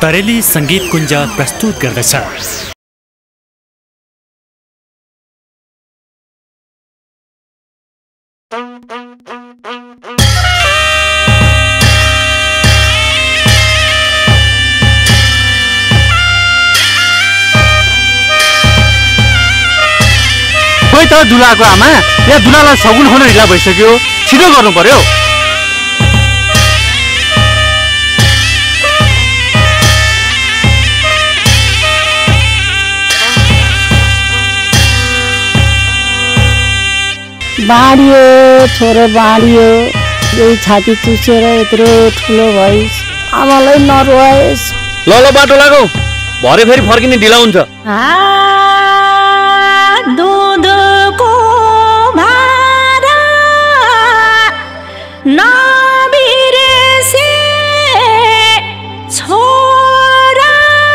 तरेली संगीत कुञ्ज प्रस्तुत गर्दछ। खोइ त दुलाको आमा, यहाँ दुलालाई सगुन हुन ढिला भइसक्यो, छिटो गर्नु पर्यो। बाँडियो छोरो बाँडियो, यही छाती चुसेर यत्रो ठुलो भइस्, आमालाई नरुवाइस्। ल ल बाटो लागौ, भरे फेरि फर्किने ढिला हुन्छ। दुधको भारा नबिर्से छोरा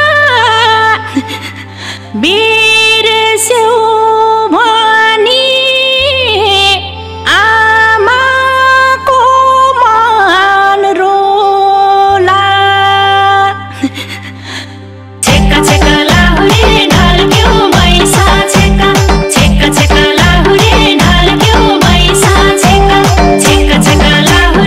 बिर्स्यौ भनी आमाको मन रोला। छेक्का छेक्का लाहुरे ढल्क्यो मैसा छेक्का, छेक्का छेक्का लाहुरे ढल्क्यो मैसा छेक्का, छेक्का छेक्का लाहुरे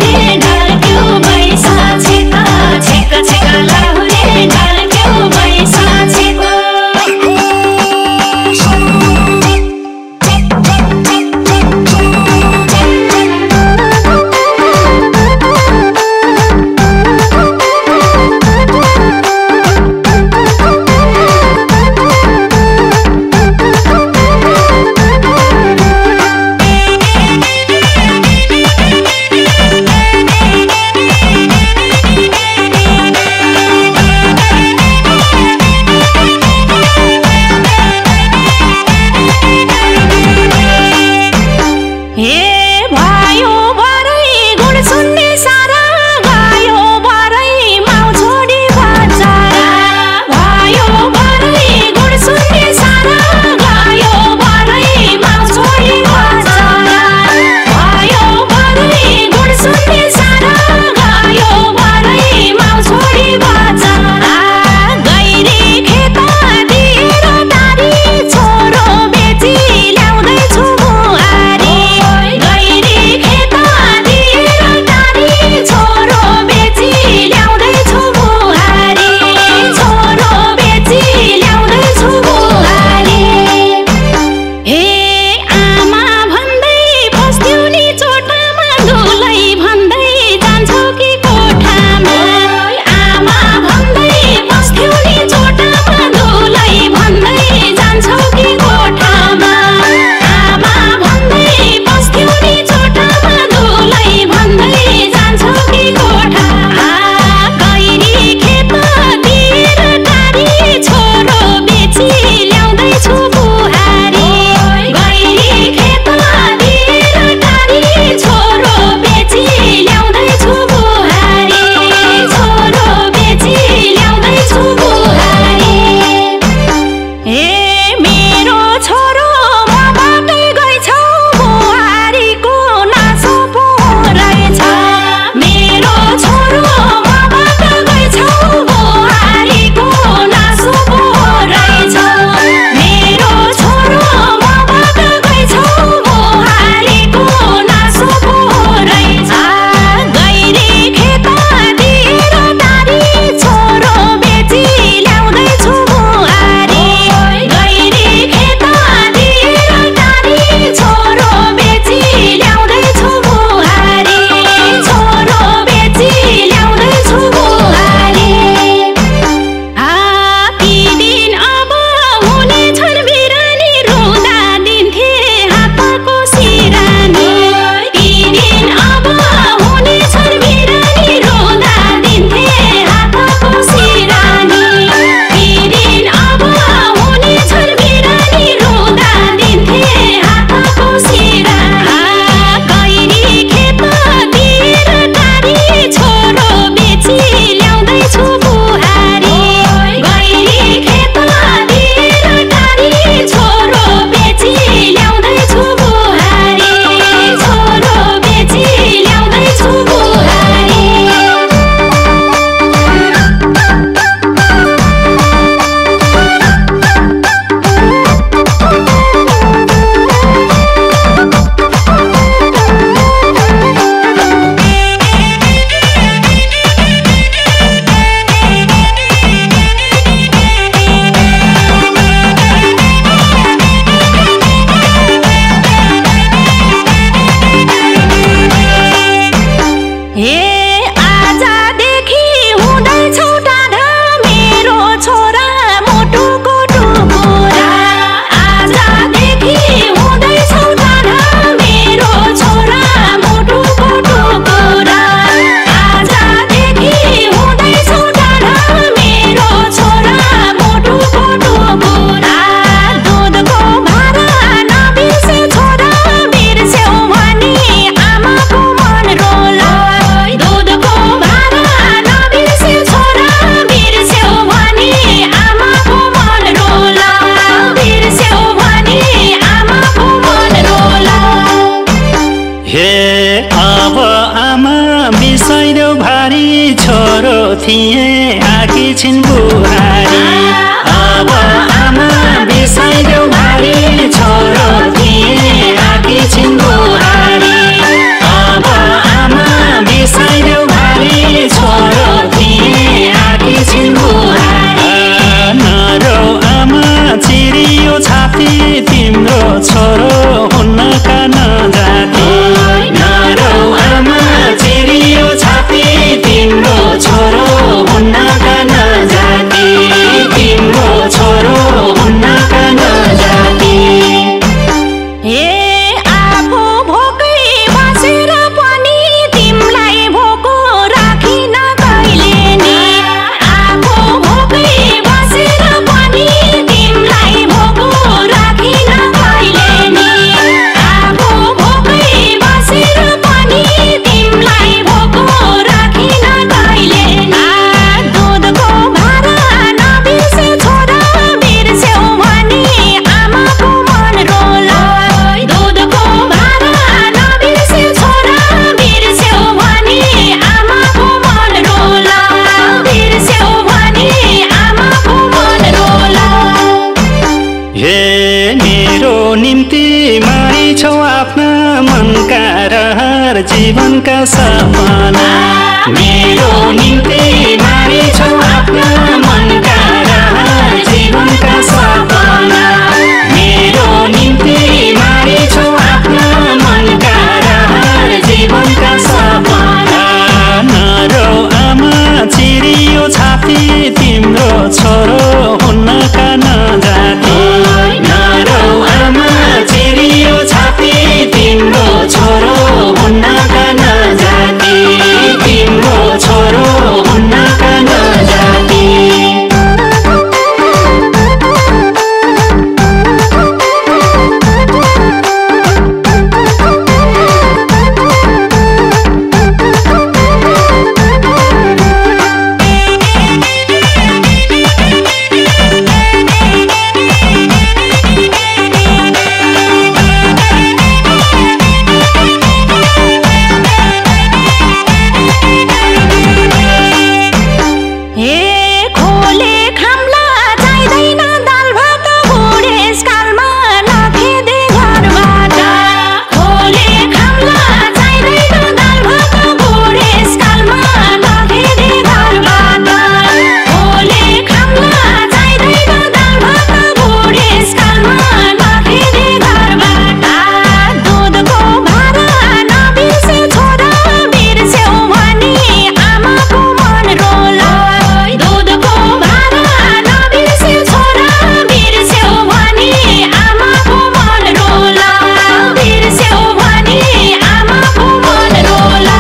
भारी छोरो थिए आकी छिन् बुहारी अब आमा बिसाइदेऊ भारी छोरो थिए आकी छिन् बुहारी अब आमा बिसाइदेऊ भारी छोरो थिए आकी छिन् बुहारी नरो आमा चिरियो छाती तिम्रो छोरो हुन्नका नजाति नरो आमा चिरियो छाती तिम्रो छोरो हुन्नका नजाति तिम्रो छोरो हुन्नका नजाति ए आफू भोकै बसेर पनि तिमीलाई भोको राखिन कहिले नि आफू भोकै बसेर पनि तिमीलाई भोको राखिन कहिले नि आफू भोकै बसेर पनि तिमीलाई भोको राखिन कहिले नि दुधको भारा नबिर्से छोरा बिर्स्यौ भने आमाको मन रोला दुधको भारा नबिर्से छोरा बिर्स्यौ भने आमाको मन रोला बिर्स्यौ भने आमाको मन रोला हे मेरो निम्ति मारिछौ आफ्ना मनका रहर जीवनका सपना मेरो निम्ति मारिछौ आफ्ना मनका रहर जीवनका सपना मेरो निम्ति मारिछौ आफ्ना मनका रहर जीवनका सपना नरो आमा चिरियो छाती तिम्रो छोरो हुन्नका नजाति नरो आमा चिरियो छाती तिम्रो छोरो हुन्नका नजाति तिम्रो छोरो हुन्नका नजाति हे खोले खाम्ला चाहिँदैन दाल भात बुढेसकालमा नखेदे घरबाट खोले खाम्ला चाहिँदैन दाल भात बुढेसकालमा नखेदे घरबाट खोले खाम्ला चाहिँदैन दाल भात बुढेसकालमा नखेदे घरबाट दुधको भारा नबिर्से छोरा बिर्स्यौ भने आमाको मन रोला दुधको भारा नबिर्से छोरा बिर्स्यौ भने आमाको मन रोला बिर्स्यौ भने आमाको मन रोला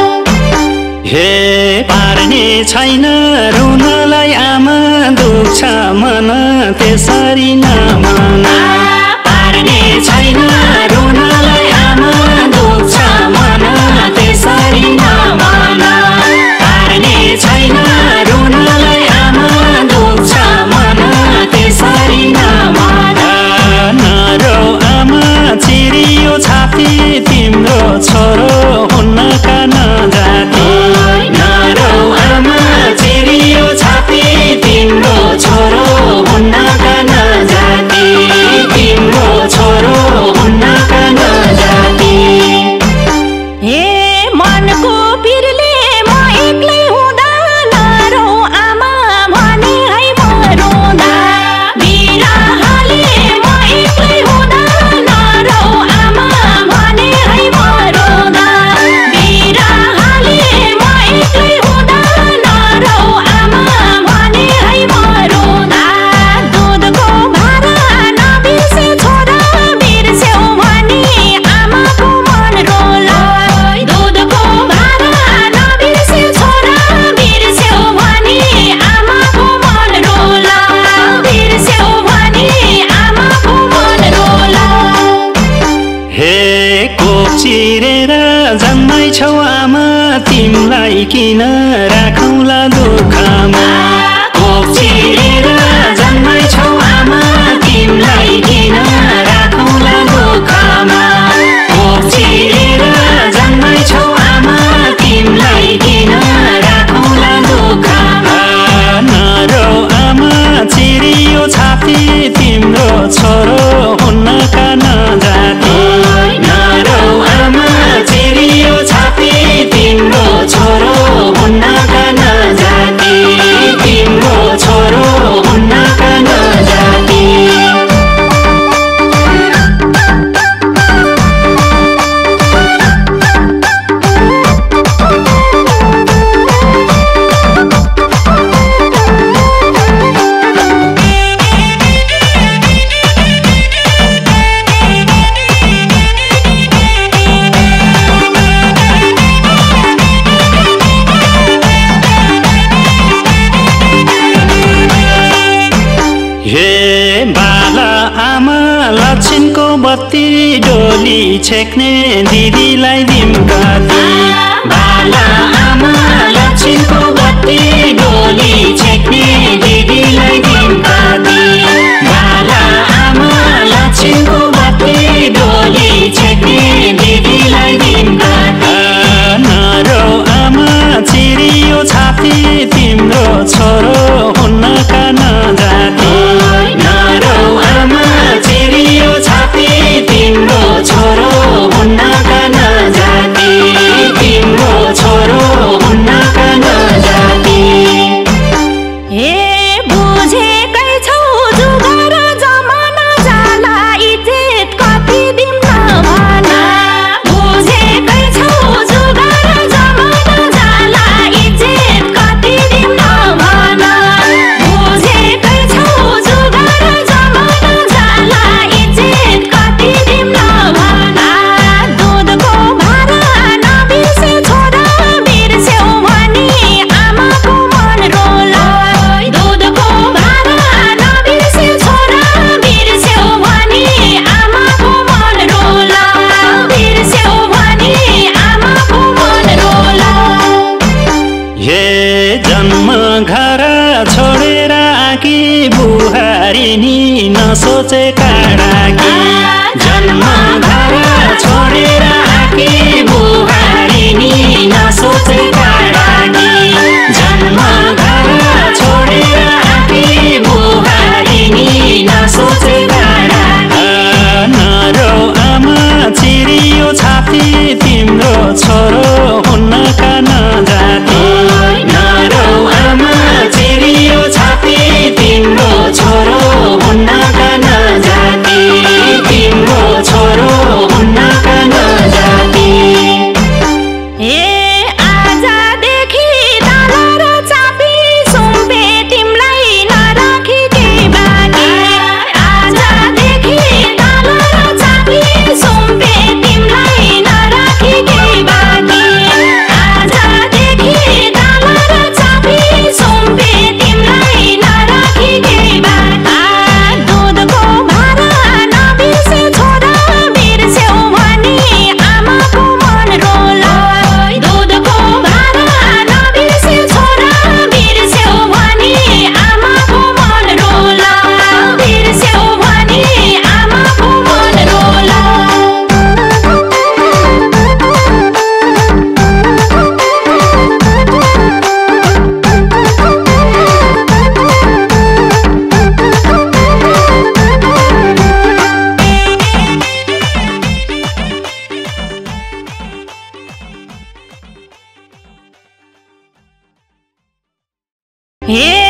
हे पार्ने छैन रुनलाई आमा दुख्छ मन त्यसरी नमना पार्ने छैन रुनलाई आमा दुख्छ मन त्यसरी नमना पार्ने छैन रुनलाई आमा दुख्छ मन त्यसरी नमना नरो आमा चिरियो छाती तिम्रो छोरो हुन्नका नजाति नरो आमा चिरियो छाती तिम्रो छोरो हुन्नका नजाति तिम्रो छोरो हुन्नका नजाति हे मनको पिरले म एक्लै हुँदा नरौ आमा भने है म रोँदा बिरहले म एक्लै हुँदा नरौ आमा भने है म रोँदा बिरहले म एक्लै हुँदा नरौ आमा भने है म रोँदा दुधको भारा नबिर्से छोरा बिर्स्यौ भने आमाको मन रोला दुधको भारा नबिर्से छोरा बिर्स्यौ भने आमाको मन रोला बिर्स्यौ भने आमाको मन रोला हे कोप चिरेर जन्माइछौ आमा तिमलाई किन राखौँला दुःखमा कोप चिरेर जन्माइछौ आमा तिमलाई किन राखौँला दुःखमा कोप चिरेर जन्माइछौ आमा तिमलाई किन आमा लक्षिणको बत्ती डोली छेक्ने दिदीलाई दिम कति बाला आमा लक्षिणको बत्ती डोली छेक्ने दिदीलाई दिम कति बाला आमा लक्षिणको बत्ती डोली छेक्ने दिदीलाई दिम कति नरो आमा चिरियो छाती तिम्रो छोरो हुन्नका नजाति नरो आमा चिरियो छाती तिम्रो छोरो हुन्नका नजाति तिम्रो छोरो हुन्नका नजाति ए बुझेकै छौ जुगार जमाना जाला इज्जत कति दिम नभन बुझेकै छौ जुगार जमाना जाला इज्जत कति दिम नभन बुझेकै छौ जुगार जमाना जाला इज्जत कति दिम नभन दुधको भारा नबिर्से छोरा बिर्स्यौ भनी आमाको मन रोला दुधको भारा नबिर्से छोरा बिर्स्यौ भनी आमाको मन रोला बिर्स्यौ भनी आमाको मन रोला हे जन्म घर छोडेर आकी बुहारिनी नसोचे काडाकी जन्म घर छोडेर आकी बुहारिनी नसोचे काडाकी जन्म घर छोडेर आकी बुहारिनी नसोचे काडाकी नरो आमा चिरियो छाती तिम्रो छोरो हुन्नका नजाति नरो आमा चिरियो छाती तिम्रो छोरो हुन्नका नजाति तिम्रो छोरो हुन्नका नजाति ए आजदेखि दाला र चापी सुम्पे तिमलाई नराखी के बानी आजदेखि दाला र चापी सुम्पे तिमलाई नराखी के बानी आजदेखि दाला र चापी सुम्पे तिमलाई नराखी के बानी दुधको भारा नबिर्से छोरा बिर्स्यौ भनी आमाको मन रोला दुधको भारा नबिर्से छोरा बिर्स्यौ भनी आमाको मन रोला बिर्स्यौ भनी आमाको मन रोला हे